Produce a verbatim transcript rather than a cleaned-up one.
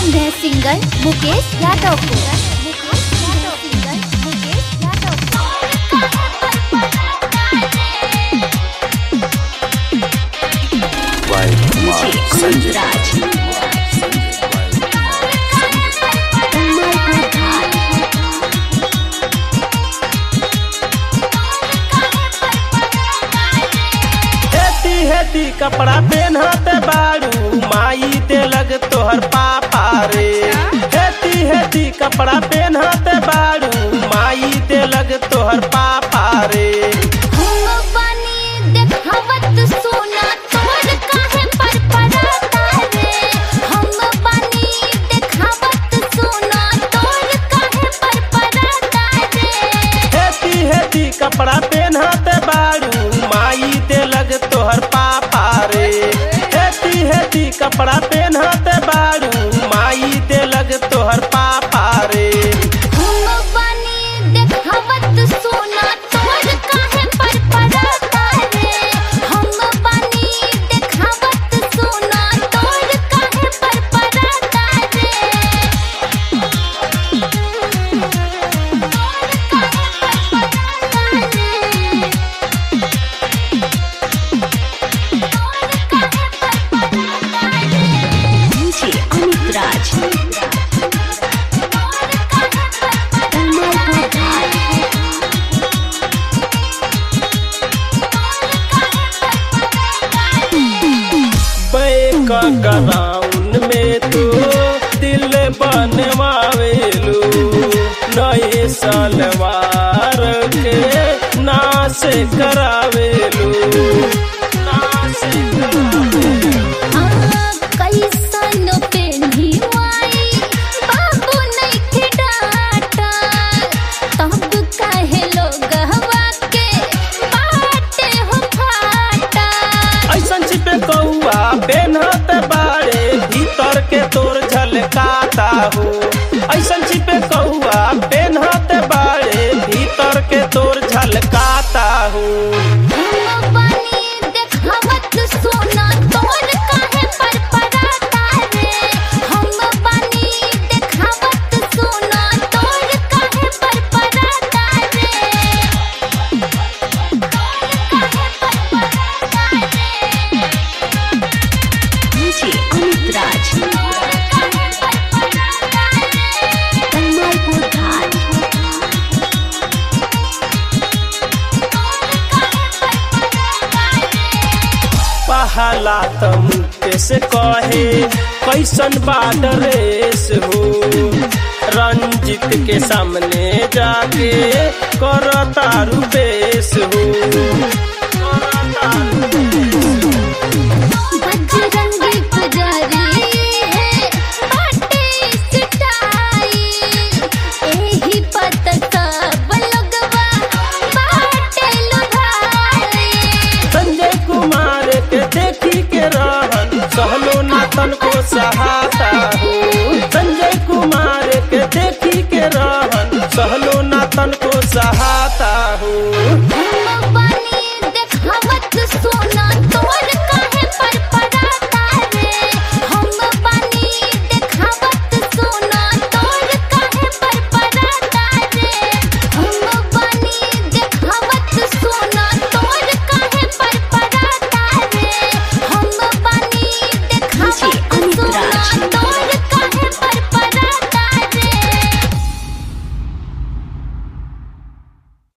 Singer Mukesh Yadav को singer Mukesh Yadav Sanjay हेती कपड़ा पहनते बारू माई ते लग तोहर पापा रे। हेती हेती कपड़ा पहनते बारू माई ते लग तोहर पापा रे। हेती हेती कपड़ा पहनते बारू माई ते लग तोहर पापा रे। हेती हेती कपड़ा पहनते बारू माई ते लग तोहर पापा रे। ग्राउंड में तो दिल बनवावेलू नए सलवार के नाश करावेलू नाश करावेलू। पहनत बाड़े भीतर के तोर झलकाता हो। ऐसन छिपे कौआ पहनत बाड़े भीतर के तोर झलकाता हो। पहला तम कैसे कहे कैसन बाडरेस हो। रंजित के सामने जाके करता रुपेश हो। सहलो नातन को सहाता हो।